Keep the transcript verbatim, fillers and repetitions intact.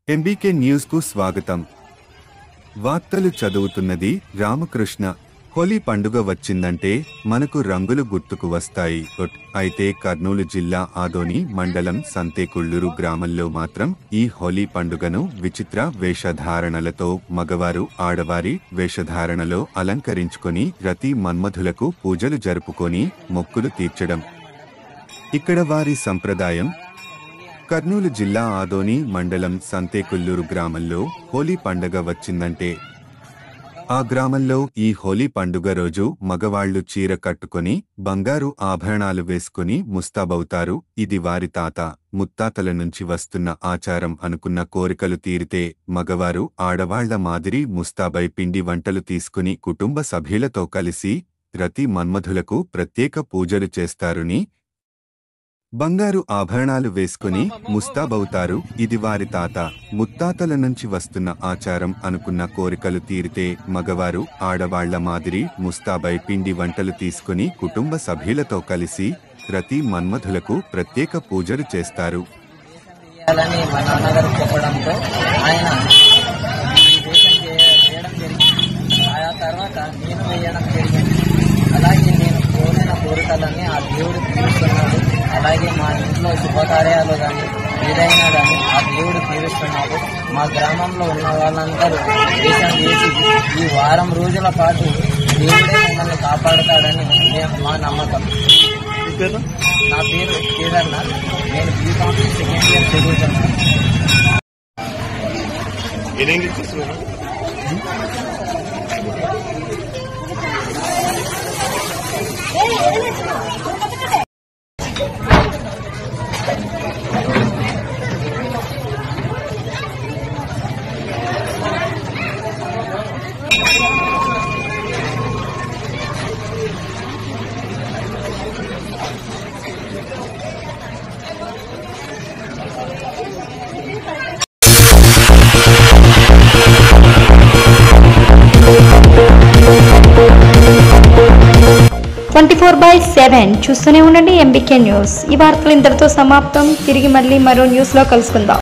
MBK news కు స్వాగతం. వార్తలు చదువుతున్నది రామకృష్ణ. హోలీ పండుగ వచ్చిందంటే మనకు రంగులు గుర్తుకు వస్తాయి. అయితే కర్నూలు జిల్లా ఆదోని మండలం సంతేకుళ్ళూరు గ్రామంలో మాత్రం ఈ హోలీ పండుగను విచిత్ర వేషధారణలతో మగవారు ఆడవారి వేషధారణలో అలంకరించుకొని రతి మన్మధులకు పూజలు జరుపుకొని మొక్కులు తీర్చడం ఇక్కడ వారి సంప్రదాయం. కర్నూలు జిల్లా ఆదోని మండలం సంతేకుళ్ళూరు గ్రామంలో హోలీ పండుగ వచ్చిందంటే ఆ గ్రామంలో ఈ హోలీ పండుగ రోజు మగవాళ్లు చీర కట్టుకొని బంగారు ఆభరణాలు వేసుకుని ముస్తాబవుతారు. ఇది వారి తాత ముత్తాతల నుంచి వస్తున్న ఆచారం. అనుకున్న కోరికలు తీరితే మగవారు ఆడవాళ్ల మాదిరి ముస్తాబై పిండి వంటలు తీసుకుని కుటుంబ సభ్యులతో కలిసి రతి మన్మధులకు ప్రత్యేక పూజలు చేస్తారుని బంగారు ఆభరణాలు వేసుకుని ముస్తాబవుతారు. ఇది వారి తాత ముత్తాతల నుంచి వస్తున్న ఆచారం. అనుకున్న కోరికలు తీరితే మగవారు ఆడవాళ్ల మాదిరి ముస్తాబై పిండి వంటలు తీసుకుని కుటుంబ సభ్యులతో కలిసి రతి మన్మధులకు ప్రత్యేక పూజలు చేస్తారు. కోరికలన్నీ ఆ దేవుడు తీరుస్తున్నాడు. అలాగే మా ఇంట్లో శుభకార్యాలు కానీ ఏదైనా కానీ ఆ దేవుడు తీరుస్తున్నాడు. మా గ్రామంలో ఉన్న వాళ్ళందరూ దేశం చేసి ఈ వారం రోజుల పాటు దేవుడే మమ్మల్ని కాపాడుతాడని మా నమ్మకం. నా పేరు కేదార్నాథ్. నేను బీకామ్ సెకండ్ ఇయర్ చదువుతున్నాను. ట్వంటీ ఫోర్ బై సెవెన్ చూస్తూనే ఉండండి ఎంబీకే న్యూస్. ఈ వార్తలు ఇంతటితో సమాప్తం. తిరిగి మళ్ళీ మరో న్యూస్లో కలుసుకుందాం.